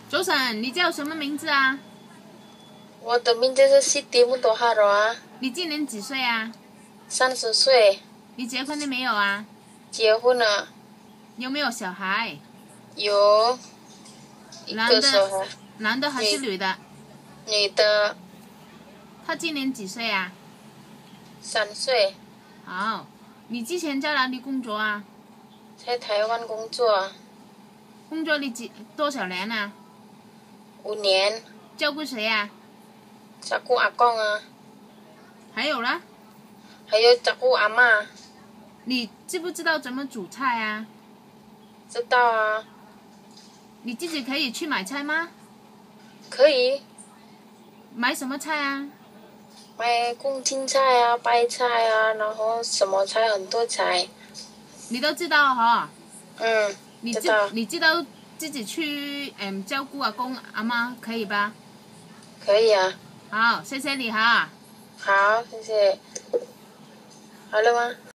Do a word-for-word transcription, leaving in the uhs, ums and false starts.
早晨，你叫什么名字啊？ 我的名字是 Situ muthoharoh 啊。 你今年几岁啊？ 三十岁。 你结婚了没有啊？ 结婚了。 有没有小孩？ 有。一男个小孩。 的，男的还是女的？ 女的。 他今年几岁啊？ 三岁。 好，你之前在哪里工作啊？ 在台湾工作。 工作你几多少年啊？ 五年。 照顾谁啊？ 照顾阿公啊。 还有呢？ 还有照顾阿嬷。 你知不知道怎么煮菜啊？ 知道啊。 你自己可以去买菜吗？ 可以。 买什么菜啊？ 买空心菜啊，白菜啊，然后什么菜很多菜。 你都知道哈？ 嗯， 你知知道。 你知道自己去嗯照顾阿公阿妈可以吧？ 可以啊。 好，谢谢你哈。 好，谢谢。好了吗？